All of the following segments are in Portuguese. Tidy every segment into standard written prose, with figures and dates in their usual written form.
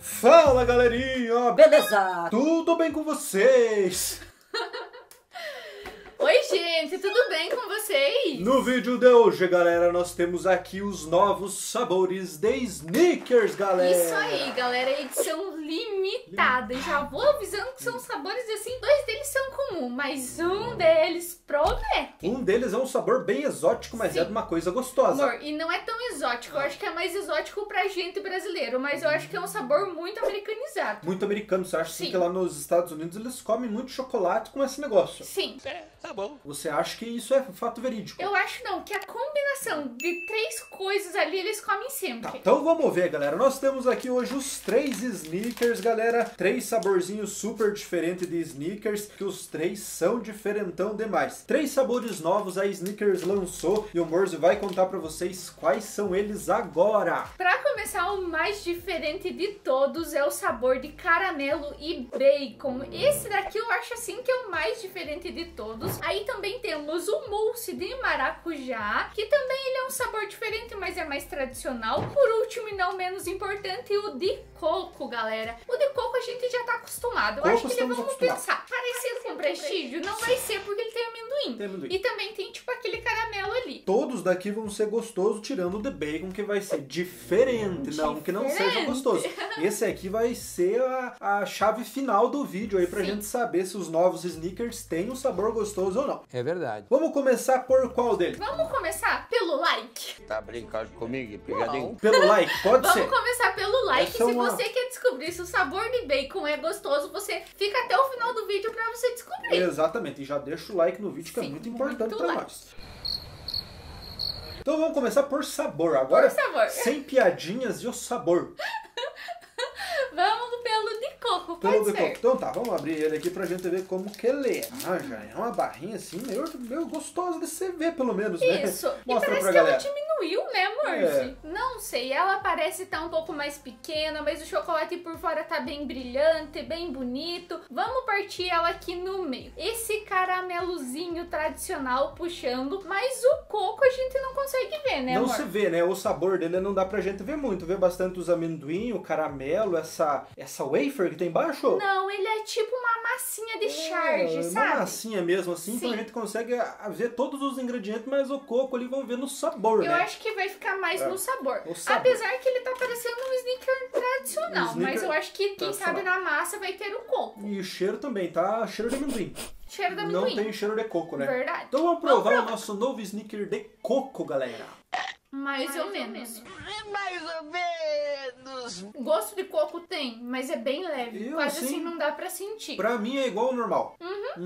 Fala, galerinha! Beleza! Tudo bem com vocês? Oi, gente, tudo bem com vocês? No vídeo de hoje, galera, nós temos aqui os novos sabores de Snickers, galera! Isso aí, galera, edição limitada. E já vou avisando que são sabores assim, dois deles são comuns, mas um deles promete. Um deles é um sabor bem exótico, mas Sim. é de uma coisa gostosa. Amor, e não é tão exótico, eu acho que é mais exótico pra gente brasileiro, mas eu acho que é um sabor muito americanizado. Muito americano, você acha assim Sim. que lá nos Estados Unidos eles comem muito chocolate com esse negócio? Sim. Tá bom. Você acha que isso é fato verídico? Eu acho não, que a combinação de três coisas ali eles comem Tá, sempre. então vamos ver, galera. Nós temos aqui hoje os 3 Snickers, galera. 3 saborzinhos super diferentes de Snickers, que os 3 são diferentão demais. 3 sabores novos a Snickers lançou e o Morze vai contar pra vocês quais são eles agora. Pra começar, o mais diferente de todos é o sabor de caramelo e bacon. Esse daqui eu acho assim que é o mais diferente de todos. Aí também temos o mousse de maracujá, que também ele é um sabor diferente, mas é mais tradicional. Por último e não menos importante, o de coco, galera. O de coco a gente já tá acostumado. Eu Coco acho que ele, estamos vamos acostumados. pensar, parecido com prestígio, não vai ser porque ele tem amendoim. Tem amendoim. E também tem tipo aquele caramelo ali. Todos daqui vão ser gostosos, tirando o de bacon, que vai ser diferente. Não que não seja Diferente. gostoso. Esse aqui vai ser a chave final do vídeo aí pra Sim. gente saber se os novos Snickers têm um sabor gostoso ou não. É verdade. Vamos começar por qual deles? Vamos começar pelo like. Tá brincando comigo, pegadinho? Pelo like, pode ser. Vamos começar pelo like. Essa é Se uma- você quer descobrir se o sabor de bacon é gostoso, você fica até o final do vídeo pra você descobrir. Exatamente, e já deixa o like no vídeo que é Sim, muito importante muito pra like. nós. Então vamos começar por sabor. Agora, Por sabor. sem piadinhas e o sabor. Vamos pelo de coco, Pelo pode de ser. coco. Então tá, vamos abrir ele aqui pra gente ver como que ele é. Ah, já é uma barrinha assim, meio gostosa de você ver, pelo menos, né? Isso. E Mostra parece pra que ela galera. diminuiu, né, Morse? Não sei, ela parece estar um pouco mais pequena, mas o chocolate por fora tá bem brilhante, bem bonito. Vamos partir ela aqui no meio. Esse caramelozinho tradicional puxando, mas o coco a gente não consegue ver, né, Não amor? se vê, né? O sabor dele não dá pra gente ver muito. Vê bastante os amendoim, o caramelo, essa wafer que tem embaixo. Não, ele é tipo uma massinha de charge, Uma sabe? massinha mesmo assim, então Sim. a gente consegue ver todos os ingredientes, mas o coco ali vão ver no sabor, Eu né? acho que vai ficar mais É. no sabor. O sabor. Apesar que ele tá parecendo um sneaker tradicional, Um sneaker mas eu acho que quem tradicional. sabe na massa vai ter o coco. E o cheiro também, tá? Cheiro de amendoim. Cheiro da Não amendoim. tem cheiro de coco, né? Verdade. Então vamos provar o nosso novo sneaker de coco, galera. Mais ou menos. Mais ou menos. Gosto de coco tem, mas é bem leve. Eu, Quase assim, assim não dá pra sentir. Pra mim é igual ao normal.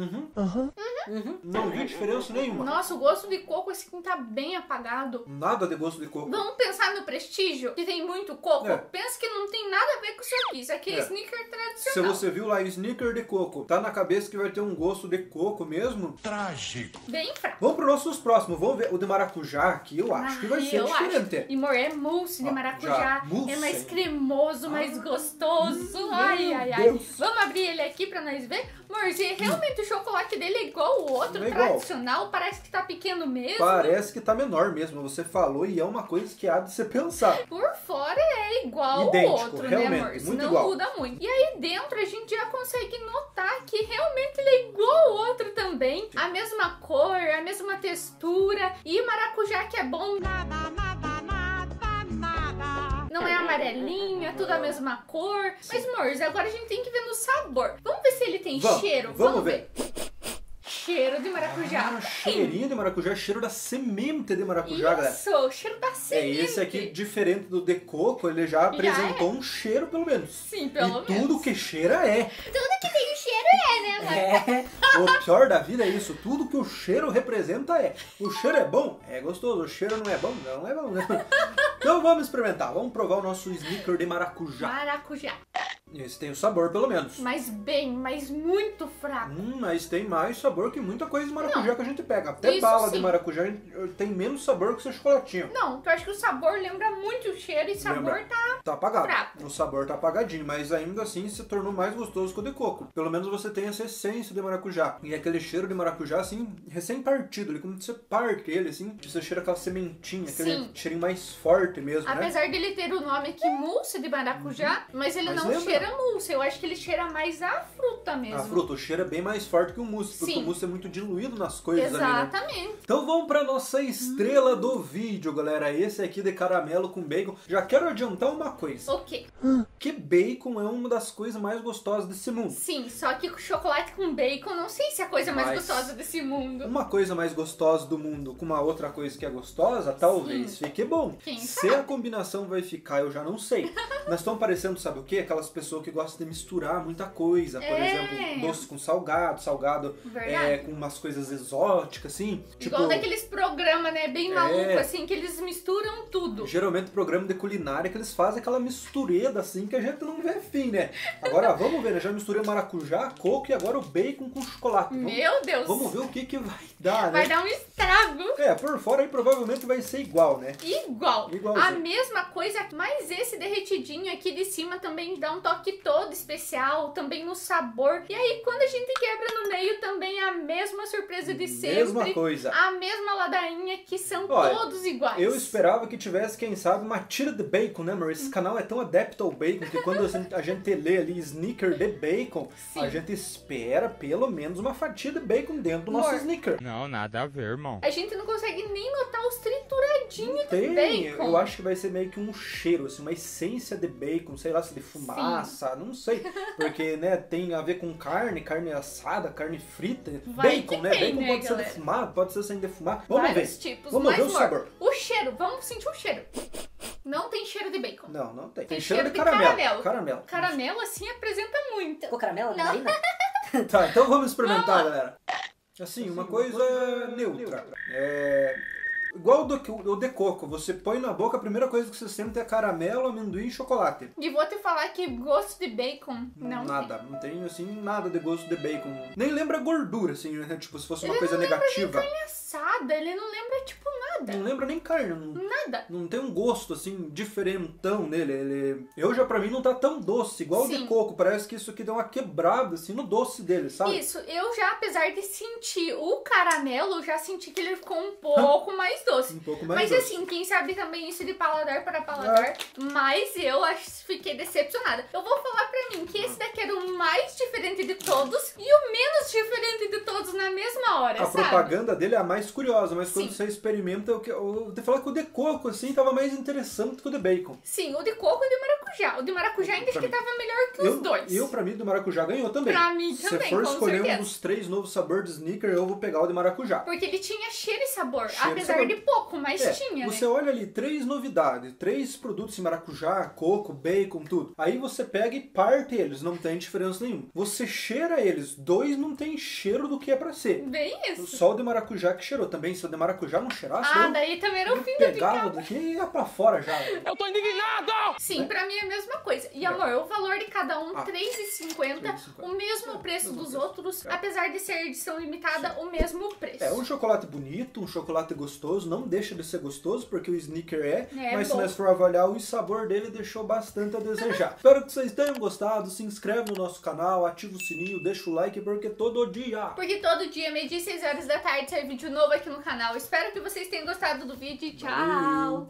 Não vi diferença nenhuma. Nossa, o gosto de coco assim tá bem apagado. Nada de gosto de coco. Vamos pensar no prestígio, que tem muito coco. É. Pensa que não tem nada a ver com isso aqui. Isso aqui é, É. sneaker Se tradicional. você viu lá sneaker de coco, tá na cabeça que vai ter um gosto de coco mesmo? Trágico. Bem fraco. Vamos pro nossos próximos. Vamos ver o de maracujá aqui, eu acho que vai ser eu diferente. acho. E amor, é mousse de Ó, maracujá. já, mousse. É mais cremoso, mais gostoso. Ai, ai, ai. Deus. Vamos abrir ele aqui pra nós ver? Amorzinho, realmente o chocolate dele é igual o outro É igual. tradicional. Parece que tá pequeno mesmo. Parece que tá menor mesmo, você falou, e é uma coisa que há de se pensar. Por fora é igual Idêntico, o outro, né, realmente, amor? muito Não igual. muda muito. E aí dentro a gente já consegue notar que realmente ele é igual o outro também. A mesma cor, a mesma textura. E maracujá que é bom. Não é amarelinho, é tudo a mesma cor. Mas, amor, agora a gente tem que ver no sabor. Vamos ver se ele tem Vamos, cheiro. vamos ver. Cheiro de maracujá. Ah, cheirinho de maracujá, cheiro da semente de maracujá, galera. Isso, cheiro da É, semente. esse aqui, diferente do de coco, ele já apresentou um cheiro, pelo menos. Sim, pelo E menos. tudo que cheira é. Tudo que tem o cheiro é, né, amor? O pior da vida é isso, tudo que o cheiro representa é. O cheiro é bom? É gostoso. O cheiro não é bom? Não é bom, né? Então vamos experimentar, vamos provar o nosso sneaker de maracujá. Maracujá. Esse tem o sabor, pelo menos. Mas muito fraco. Mas tem mais sabor que muita coisa de maracujá que a gente pega. Até Isso bala sim. de maracujá tem menos sabor que seu chocolatinho. Não, eu acho que o sabor lembra muito o cheiro e o sabor Lembra. tá... Tá apagado. fraco. O sabor tá apagadinho, mas ainda assim se tornou mais gostoso que o de coco. Pelo menos você tem essa essência de maracujá. E aquele cheiro de maracujá, assim, recém-partido. Ele, quando você parte ele, assim, você cheira aquela sementinha, aquele Sim. cheirinho mais forte mesmo, né? Apesar dele ter o nome aqui mousse de maracujá, mas ele Mas não lembra? cheira mousse. Eu acho que ele cheira mais a fruta mesmo. A fruta, o cheiro é bem mais forte que o mousse, porque Sim. o mousse é muito diluído nas coisas ali, né? Exatamente. Então vamos pra nossa estrela do vídeo, galera. Esse aqui de caramelo com bacon. Já quero adiantar uma coisa. Ok. Que bacon é uma das coisas mais gostosas desse mundo. Sim, só que chocolate com bacon, não sei se é a coisa mais Mas- gostosa desse mundo. Uma coisa mais gostosa do mundo com uma outra coisa que é gostosa, talvez fique bom. Quem Se a combinação vai ficar, eu já não sei. Nós estamos parecendo, sabe o quê? Aquelas pessoas que gostam de misturar muita coisa. Por exemplo, doce com salgado, Verdade. com umas coisas exóticas, assim. Igual daqueles programas, né, bem maluco, assim, que eles misturam tudo. Geralmente programa de culinária que eles fazem aquela mistureda assim que a gente não vê fim, né? Agora vamos ver, né? Já misturei maracujá, coco e agora o bacon com chocolate. Meu Deus. Vamos ver o que vai dar, né? Vai dar um estrago. Por fora aí provavelmente vai ser igual, né? Igual. Igualzinho. A mesma coisa, mas esse derretidinho aqui de cima também dá um toque todo especial, também no sabor. E aí, quando a gente quebra no meio, também é a mesma surpresa de sempre. Mesma coisa. A mesma ladainha, que são Olha, todos iguais. Eu esperava que tivesse, quem sabe, uma tira de bacon, né, amor? Esse canal é tão adepto ao bacon que quando a gente lê ali sneaker de bacon, Sim. a gente espera pelo menos uma fatia de bacon dentro do nosso Amor. sneaker. Não, nada a ver, irmão. A gente não consegue nem notar os trituradinhos Tem, do bacon. eu acho que vai ser meio que um cheiro, assim, uma essência de bacon, sei lá, se de fumaça, não sei. Porque, né, tem a ver com carne assada, carne frita, Vai bacon, que né? tem, Bacon né, pode ser galera? defumado, pode ser sem defumar. Vamos Vários ver. tipos. Vamos mas, ver o amor, sabor. o cheiro, vamos sentir o cheiro. Não tem cheiro de bacon. Não, não tem. Tem cheiro de cheiro de caramelo. caramelo. Caramelo, assim, apresenta muito. Ficou caramelo? Não. Marina? Tá, então vamos experimentar, Vamos. galera. Assim, uma coisa neutra. Igual o de coco, você põe na boca, a primeira coisa que você sente é caramelo, amendoim e chocolate. E vou te falar que gosto de bacon não Nada, não tem assim nada de gosto de bacon. Nem lembra gordura, assim, né? Tipo, se fosse uma Ele coisa não lembra negativa. tem assada, ele não lembra, tipo, nada. Não lembra nem carne, Nada. não tem um gosto assim diferentão nele. Eu já pra mim não tá tão doce, igual o de Sim. coco. Parece que isso aqui deu uma quebrada assim no doce dele, sabe? Isso, eu já, apesar de sentir o caramelo, já senti que ele ficou um pouco mais doce. Um pouco mais Mas doce. assim, quem sabe também isso de paladar para paladar, mas eu fiquei decepcionada. Eu vou falar pra mim que esse daqui era o mais diferente de todos e o menos diferente de todos na mesma hora, A sabe? propaganda dele é a mais curiosa, mas quando Sim. você experimenta, eu vou te falar que o de coco, assim, tava mais interessante que o de bacon. Sim, o de coco e o de maracujá. O de maracujá ainda acho que tava melhor que os dois. Eu, pra mim, do maracujá ganhou também. Pra mim Se também, for com escolher certeza. um dos 3 novos sabores de sneaker, eu vou pegar o de maracujá. Porque ele tinha cheiro e sabor, Cheiro e apesar sabor. de pouco, mas tinha, Você né? olha ali, 3 novidades, 3 produtos em maracujá, coco, bacon, tudo. Aí você pega e parte eles, não tem diferença nenhuma. Você cheira eles, 2 não tem cheiro do que é pra ser. Bem isso. Só o de maracujá que cheirou também. Se o de maracujá não cheirasse, Ah, eu daí também era o fim do pegava picado. daqui e ia pra fora já. Eu tô indignado! Sim, pra mim é a mesma coisa. E amor, o valor de cada um, Ah, R$3,50, 3,50. o mesmo preço mesmo dos preço. outros, É. apesar de ser edição limitada, o mesmo preço. É um chocolate bonito, um chocolate gostoso, não deixa de ser gostoso, porque o sneaker É mas bom. se nós for avaliar, o sabor dele deixou bastante a desejar. Espero que vocês tenham gostado, se inscreve no nosso canal, ativa o sininho, deixa o like, porque todo dia... Porque todo dia, meio-dia e 6 horas da tarde, sai vídeo novo aqui no canal. Espero que vocês tenham gostado do vídeo e tchau! Valeu.